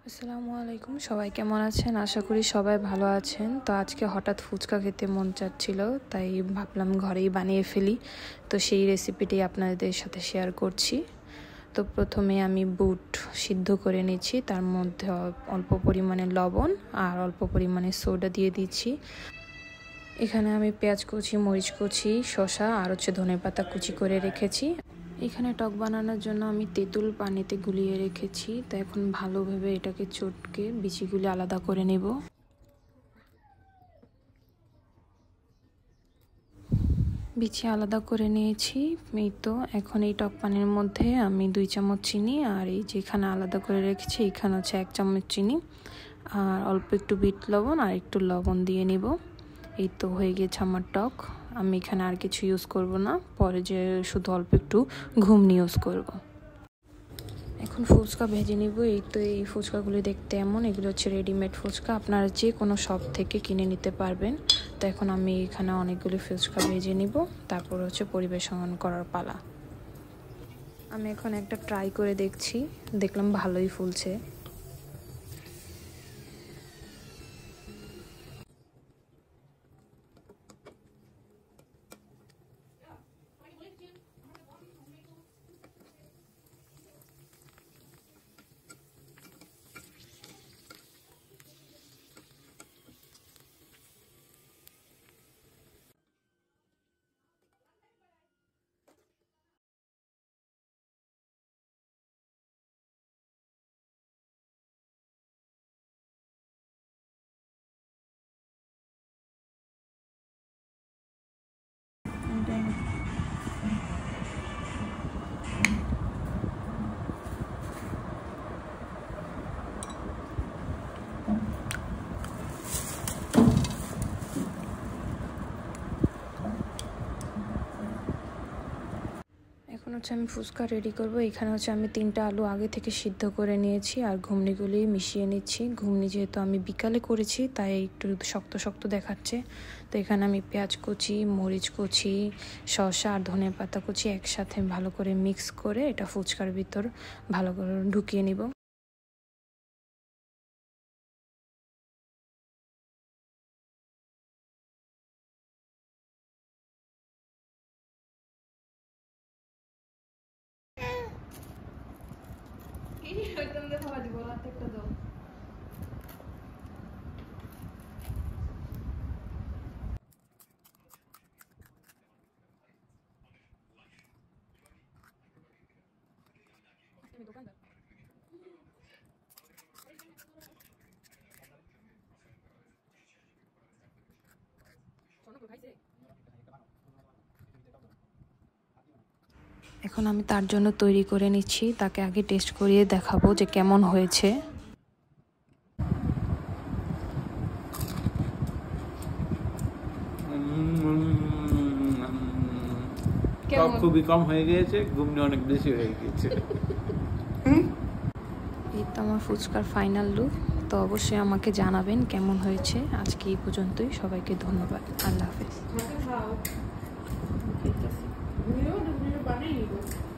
আসসালামু আলাইকুম, সবাই কেমন আছেন? আশা করি সবাই ভালো আছেন। তো আজকে হঠাৎ ফুচকা খেতে মন চাচ্ছিল, তাই ভাবলাম ঘরেই বানিয়ে ফেলি। তো সেই রেসিপিটি আপনাদের সাথে শেয়ার করছি। তো প্রথমে আমি বুট সিদ্ধ করে নিচ্ছি, তার মধ্যে অল্প পরিমাণে লবণ আর অল্প পরিমাণে সোডা দিয়ে দিচ্ছি। এখানে আমি পেঁয়াজ কুচি, মরিচ কুচি, শসা আর ধনেপাতা কুচি করে রেখেছি। এখানে টক বানানোর জন্য আমি তেঁতুল পানিতে গুলিয়ে রেখেছি। তো এখন ভালোভাবে এটাকে চটকে বিচিগুলি আলাদা করে নেব। বিচি আলাদা করে নিয়েছি। এই তো এখন এই টক পানির মধ্যে আমি 2 চামচ চিনি আর এই যেখানে আলাদা করে রেখেছি এখানে হচ্ছে 1 চামচ চিনি আর অল্প একটু বিট লবণ আর একটু লবণ দিয়ে নিব। এই তো হয়ে গেছে আমার টক। আমি এখানে আর কিছু ইউজ করব না, পরে যে শুধু অল্প একটু ঘুমনি ইউজ করব। এখন ফুচকা ভেজে নিব। এই তো এই ফুচকাগুলি দেখতে এমন, এগুলো হচ্ছে রেডিমেড ফুচকা, আপনারা যে কোনো শপ থেকে কিনে নিতে পারবেন। তো এখন আমি এখানে অনেকগুলি ফুচকা ভেজে নিব, তারপর হচ্ছে পরিবেশন করার পালা। আমি এখন একটা ট্রাই করে দেখছি, দেখলাম ভালোই ফুলছে। এখন হচ্ছে আমি ফুচকা রেডি করব। এখানে হচ্ছে আমি 3টা আলু আগে থেকে সিদ্ধ করে নিয়েছি আর ঘুগনিগুলি মিশিয়ে নিচ্ছি। ঘুগনি যেহেতু আমি বিকালে করেছি তাই একটু শক্ত শক্ত দেখাচ্ছে। তো এখানে আমি পেঁয়াজ কুচি, মরিচ কুচি, শসা আর ধনেপাতা কুচি একসাথে ভালো করে মিক্স করে এটা ফুচকার ভিতর ভালো করে ঢুকিয়ে নিব। এখন আমি তার জন্য তৈরি করে নিচ্ছি, তাকে আগে টেস্ট করিয়ে দেখাবো যে কেমন হয়েছে। খুবই কম হয়ে গিয়েছে, ঘুমনি অনেক বেশি হয়ে গিয়েছে। এই তো আমার ফুচকার ফাইনাল লুক। তো অবশ্যই আমাকে জানাবেন কেমন হয়েছে। আজকে এই পর্যন্তই, সবাইকে ধন্যবাদ। আল্লাহ হাফেজ।